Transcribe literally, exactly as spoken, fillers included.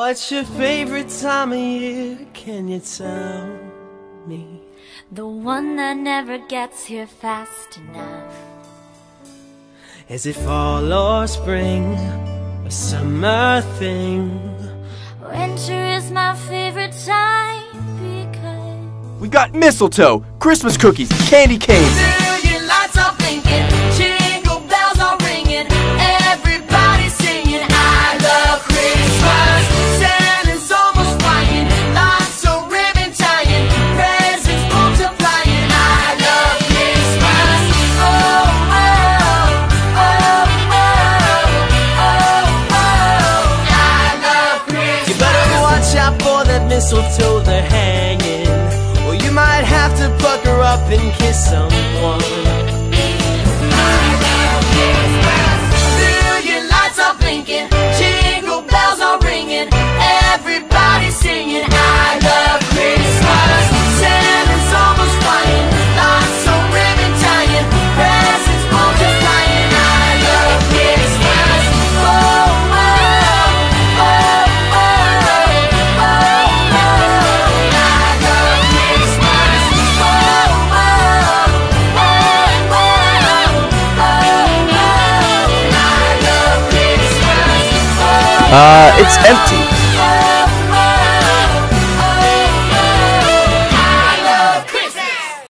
What's your favorite time of year? Can you tell me? The one that never gets here fast enough. Is it fall or spring, a summer thing? Winter is my favorite time because We got mistletoe, Christmas cookies, candy canes. Million lights are blinking, jingle bells are ringing, everybody's singing, I love Christmas. Santa's almost flying, lots of ribbon tying, presents multiplying, I love Christmas. Oh, oh, oh, oh, oh, oh, I love Christmas. You better watch out for that mistletoe they're hanging, or you might have to pucker up and kiss someone. Million lights are blinking, jingle bells are ringing, everybody's singing, I love Christmas. Santa's almost flying, lots of ribbon tying, presents multiplying, I love Christmas. Oh, oh, oh, oh, oh, oh, I love Christmas. Oh, oh, oh, oh, oh, I love Christmas. Uh, it's empty.